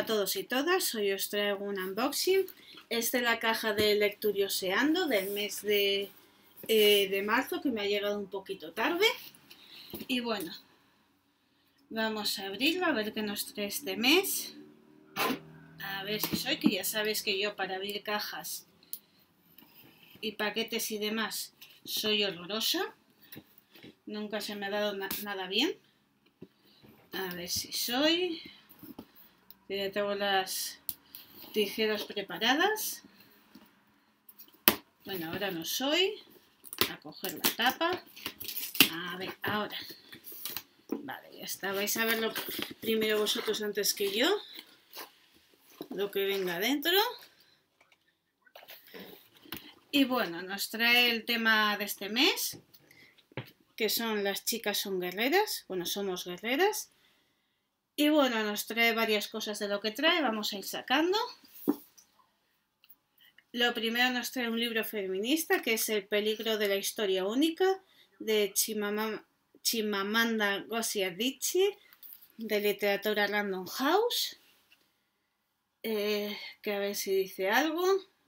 todos y todas, hoy os traigo un unboxing. Esta es la caja de Lecturioseando del mes de marzo, que me ha llegado un poquito tarde. Y bueno, vamos a abrirlo a ver qué nos trae este mes. A ver si soy, que ya sabéis que yo para abrir cajas y paquetes y demás soy horrorosa. Nunca se me ha dado nada bien. A ver si soy. Ya tengo las tijeras preparadas. Bueno, ahora no soy. A coger la tapa. A ver, ahora. Vale, ya está. Vais a verlo primero vosotros antes que yo. Lo que venga dentro. Y bueno, nos trae el tema de este mes, que son las chicas son guerreras. Bueno, somos guerreras. Y bueno, nos trae varias cosas de lo que trae. Vamos a ir sacando. Lo primero nos trae un libro feminista, que es El peligro de la historia única, de Chimamanda Ngozi Adichie, de literatura Random House. Que a ver si dice algo.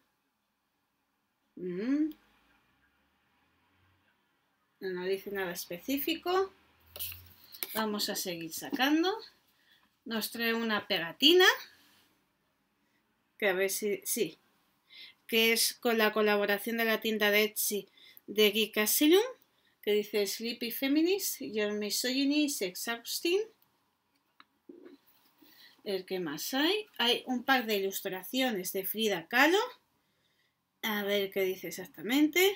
No dice nada específico. Vamos a seguir sacando. Nos trae una pegatina, que a ver si... sí, que es con la colaboración de la tienda de Etsy de Geek Asylum, que dice Sleepy Feminist, Your Misogyny is Exhausting. El que más hay. Hay un pack de ilustraciones de Frida Kahlo. A ver qué dice exactamente.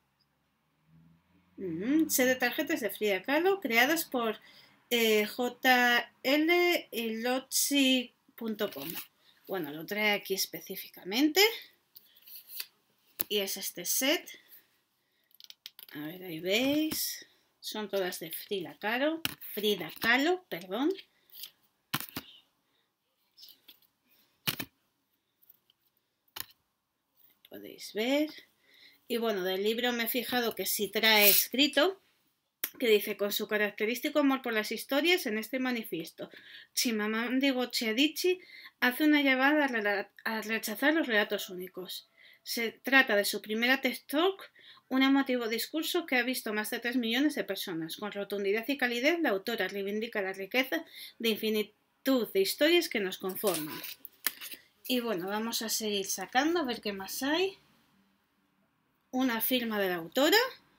Set de tarjetas de Frida Kahlo creadas por jlilotsi.com. Bueno, lo trae aquí específicamente. Y es este set. A ver, ahí veis. Son todas de Frida Kahlo, perdón. Podéis ver. Y bueno, del libro me he fijado que sí trae escrito, que dice: con su característico amor por las historias, en este manifiesto, Chimamanda Ngozi Adichie hace una llamada a rechazar los relatos únicos. Se trata de su primera TED Talk, un emotivo discurso que ha visto más de 3 millones de personas. Con rotundidad y calidez, la autora reivindica la riqueza de infinitud de historias que nos conforman. Y bueno, vamos a seguir sacando a ver qué más hay. Una firma de la autora.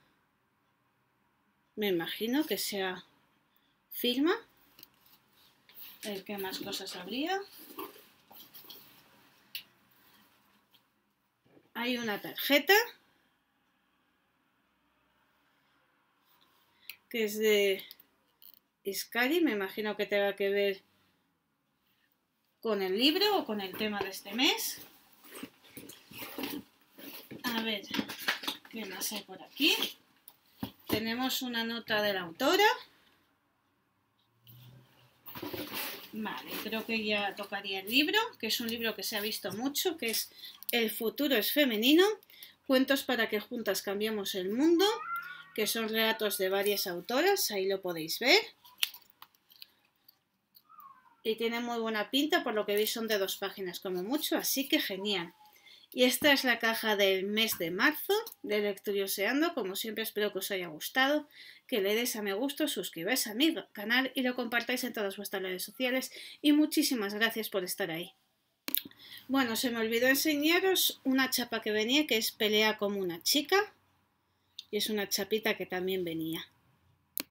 Me imagino que sea firma. A ver qué más cosas habría. Hay una tarjeta que es de Iscari. Me imagino que tenga que ver con el libro o con el tema de este mes. A ver, ¿qué más hay por aquí? Tenemos una nota de la autora. Vale, creo que ya tocaría el libro, que es un libro que se ha visto mucho, que es El futuro es femenino, cuentos para que juntas cambiemos el mundo, que son relatos de varias autoras, ahí lo podéis ver. Y tiene muy buena pinta, por lo que vi son de 2 páginas como mucho, así que genial. Y esta es la caja del mes de marzo de Lecturioseando. Como siempre, espero que os haya gustado, que le deis a me gusta, suscribáis a mi canal y lo compartáis en todas vuestras redes sociales. Y muchísimas gracias por estar ahí. Bueno, se me olvidó enseñaros una chapa que venía, que es Pelea como una chica. Y es una chapita que también venía.